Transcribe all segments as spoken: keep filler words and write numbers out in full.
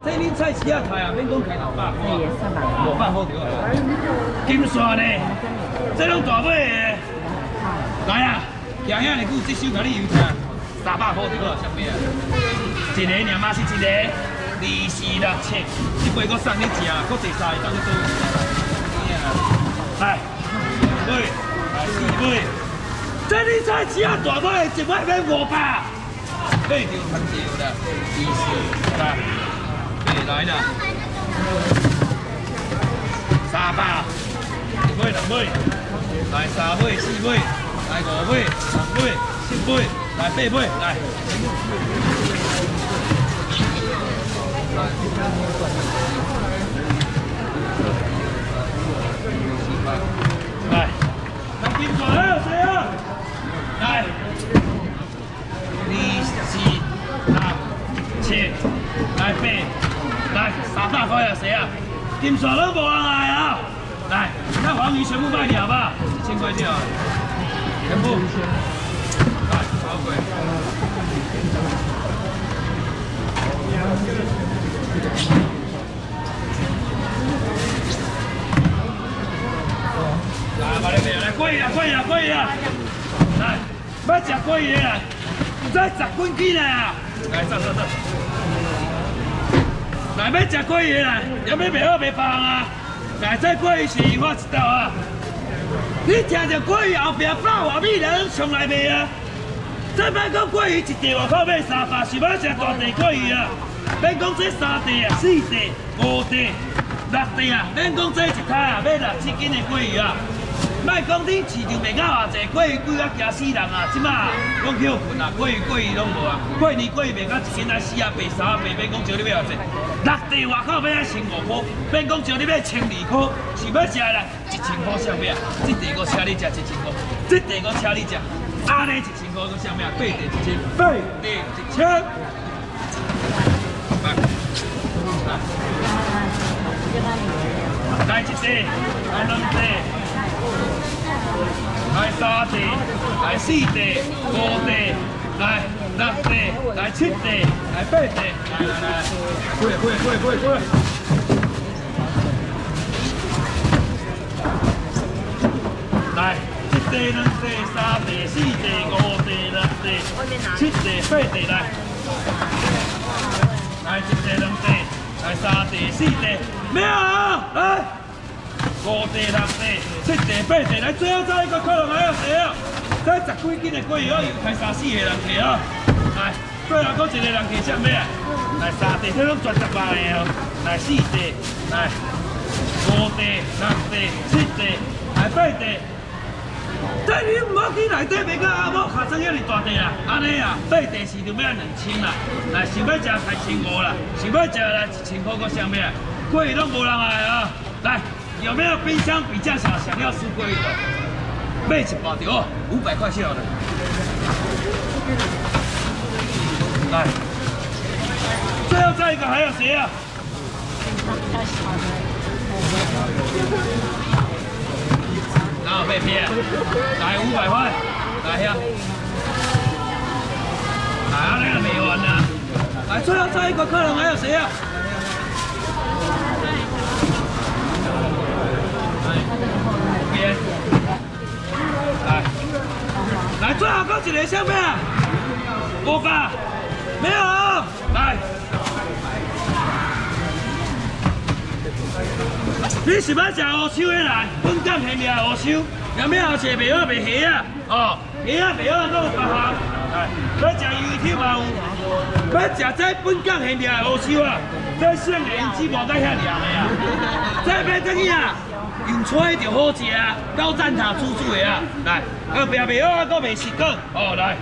这恁菜市啊开啊，免讲开六百块，五百好着啊。金线呢，这拢大尾的。来啊，行遐尼久，这首甲你油听，三百好着啊，啥物啊？一个尔嘛是一个，二四六七，一杯搁送你食，搁坐三个当你做。来，尾，来四尾，这恁菜市啊大尾，一尾免五百。 对着很久的，意思来，对来了，三百，一尾两尾，来三尾四尾，来五尾六尾七尾，来八尾来。来，来金爪还有谁啊？来。 二四六七来八来三百块啊，谁啊？金线拢无人来啊！来，那黄鱼全部卖掉吧，一千块掉，全部。来，好贵。来，把你卖来贵啊，贵啊，贵啊！来，要食贵的啦。 再十斤起来啊！来，走走走。来，要食贵的啦，要要卖好卖棒啊！来，这贵是我一道啊。你听着贵鱼后壁爆外米人上来卖啊！这摆讲贵鱼一地外口卖三百，是要食大地贵鱼啊！免讲这三地啊、四地、五地、六地啊，免讲这一摊啊，要六七斤的贵鱼啊！ 莫讲你市场卖到偌济，过鱼贵啊惊死人啊！即马讲休困啊，过鱼过鱼拢无啊。过年过鱼卖到一斤来四啊八、三啊八，免讲招你要偌济。六地外口要啊千五块，免讲招你要千二块，是要食啦一千块啥物啊？这地我请你食一千块，这地我请你食，安尼一千块个啥物啊？八地一千，八地一千。来一地，来两地。 来三地，来四地，五地，来六地，来七地，来八地，来来来，过过过过过。来，一地、两地、三地、四地、五地、六地、七地、八地来。来一地、两地，来三地、四地，没有啊，来。 五地、六地、七地、八地，来最后再一个客人还有谁啊？这十几斤的贵鱼，我又开三四个人客啊！来，最后搁一个人客啥物啊？来三地，这拢全十万的哦。来四地，来五地、六地、七地，来八地。这你唔好去内底卖到阿某卡生遐尼大地啊！安尼啊，八地市场要两千啦。来，想要食开千五啦，想要食来一千块搁啥物啊？贵鱼拢无人来啊！来。 有没有冰箱比较小，想要吃贵的？买一包就哦，五百块钱的。来，最后再一个还有谁啊？哪有被骗？来五百块，来呀！来，那个没完呢。来，最后再一个客人还有谁啊？ 来，来，最后搁一个啥物啊？五百，没有。来，你是要食乌手的来？本港现卖乌手，有咩好吃？卖好卖虾啊？哦，虾啊卖好都有别项。来，要食鱼条嘛有，要食这本港现卖乌手啊？这省的因只无甲遐凉的啊，这要怎样？ 用吹就好食啊，高赞塔煮煮的啊，来，后壁卖好啊，搁卖十个，哦来，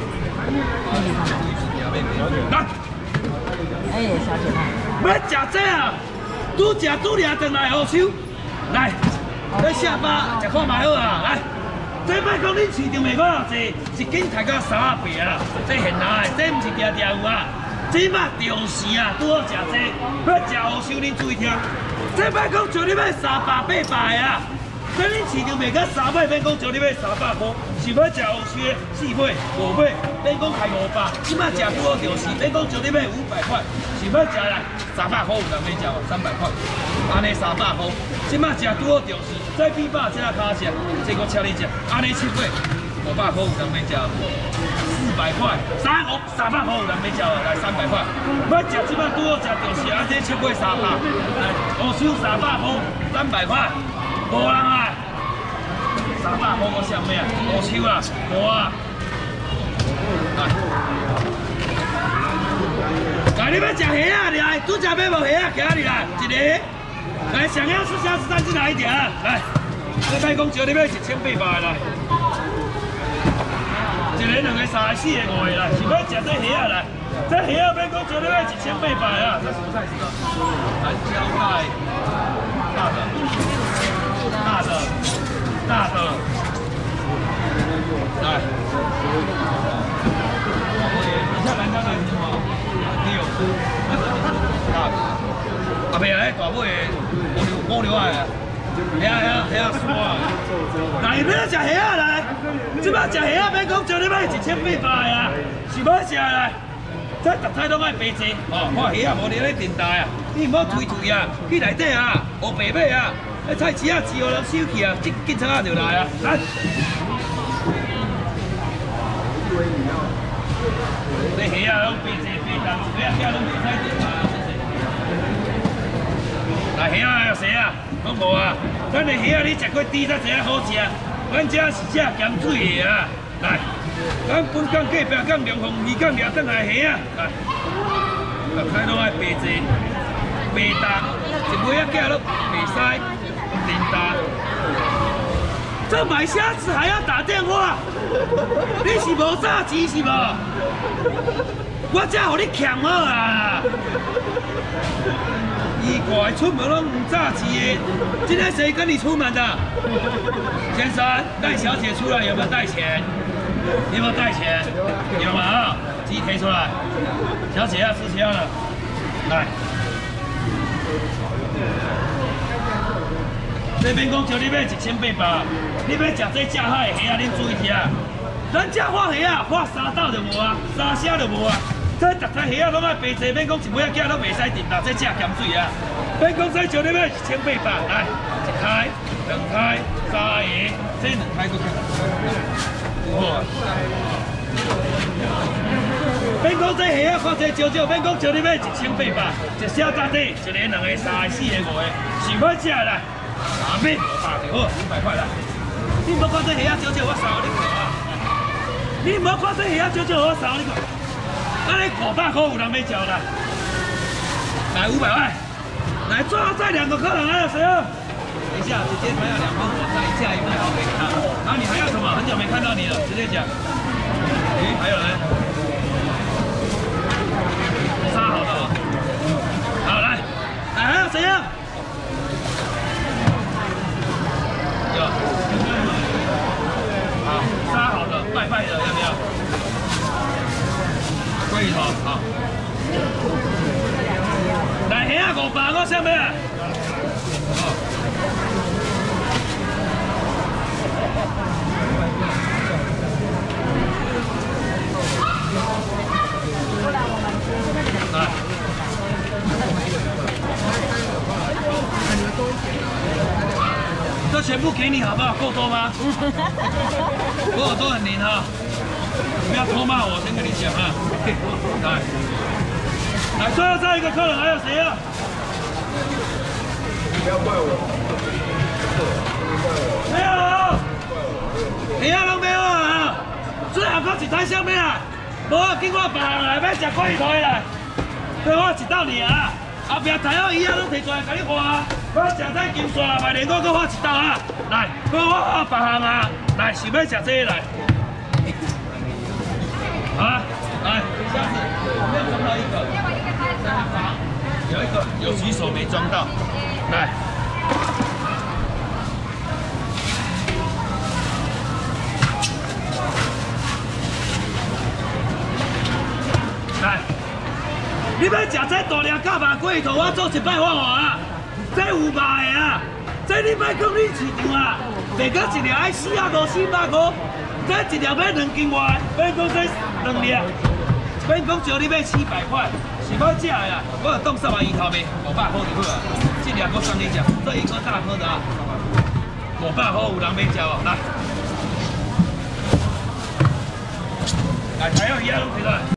来，哎，小姐，要食这啊，拄食拄掠转来好手，来，要下巴食看卖好啊，来，这摆讲恁市场卖我偌济，一斤抬到三啊八啊，这现来，这毋是定定有啊，这摆重视啊，拄好食这，要食好手恁注意听。 这摆讲叫你买三百八百的啊， 所以你市场卖到三百，免讲叫你买三百块，是要食有缺四百、五百，免讲开五百。即摆食拄好就是，免讲叫你买五百块，是要食来三百块有人要食无？三百块，安尼三百块，即摆食拄好就是，再比百只卡食，这个请你食，安尼七八五百块有人要食。 四百块，三五三百块有人要食啊，来三百块。要食即摆拄好食就是啊，这七八三百，来五手三百块，三百块，无人啊。三百块我啥物啊？五手啊，无啊。来，来你要食虾啊？你来，拄只买无虾啊？行你来，一个。来，想要吃虾子，单子来一点啊！来，你别讲少，你要一千八百来。 一个、两个、三个、四个、五个啦，是要食这虾啊来，这虾啊免讲做你要一千八百啊，这什么菜式啊？蓝椒菜，大的，大的，大的，来，你看蓝椒菜是什么？六，大的，后面迄大尾五六五六啊。 遐遐遐山啊！来，要食虾啊来！即摆食虾啊，免讲叫你买一千八百啊，是要食来。这逐菜拢爱白济哦，看虾啊无你咧电台啊，你唔好推推啊，去内底啊，学白买啊，迄菜市啊自由人收去啊，警警察就来啊，来。这虾啊拢白济白淡，虾啊拢袂使电台啊。 来虾啊，有谁啊？拢无啊！咱的虾啊，你食过猪才知影好食。咱这是食咸水的啊！来，咱本港隔壁港龙凤鱼港掠转来虾啊！来，逐开拢爱白济、白淡，一尾仔价都袂使零搭。这买虾子还要打电话？你是无炸钱是无？我才互你欠好啊！ 奇怪，出门拢唔炸鸡耶？今天谁跟你出门的？先生，带小姐出来有没有带钱？有没有带钱？有吗？啊，鸡推出来。小姐要吃虾了，来。这边讲叫你买一千八百，你要食这正海的虾，恁注意听。咱这发虾啊，发三斗就无啊，三虾就无啊。 这逐台虾啊，拢爱白济，免讲一尾仔价拢袂使定啦，这食咸水啊！免讲这叫你买一千八百，来一台、两台、三个，这两台都看。好。免讲这虾啊，看这少少，免讲叫你买一千八百，一小炸底，一个、两个、三个、四个、五个，是要食来，三百八就好，五百块来。你莫看这虾啊少少，我送你看啊！你莫看这虾啊少少，我送你看。 那你五百块有人要交啦？来五百块，来最后再两个客人，还有谁啊？等一下，姐姐还有两份，我再下一份好给他。然后你还要什么？很久没看到你了，直接讲。诶，还有人？杀好了哦。好，来，来还有谁啊？有。好，杀好的，拜拜的要不要？ 龟头好，来虾五百，我啥物啊？来，这全部给你好不好？够多吗？我耳朵很灵哈。 不要偷骂我，先跟你讲啊！来，来，最后再一个客人，还有谁啊？不要怪我，没有，你要拢没有啊？最后搁一台上面啊，无啊，经我别行来，要食贵台来，对我一道你啊！后壁台我伊啊拢摕出来甲你画，我食菜金刷卖连我搁画一道啊！来，搁我画别行啊！来，是要食这个来。 啊，来，下次我没有装到一个，有一个有举手没装到，来，来，你要食这大粒甲肉龟头，我做一摆我啊，这有卖的啊， 这你莫讲你市场啊，卖到一条爱四啊五、四百五，这一条要两斤外，免讲这两粒，免讲叫你买四百块，是我食的啊，我就当三万二头卖，五百块就好啊。这条我送你食，这一颗大颗的啊，五百块有人买食哦，来，来，还有一样东西来。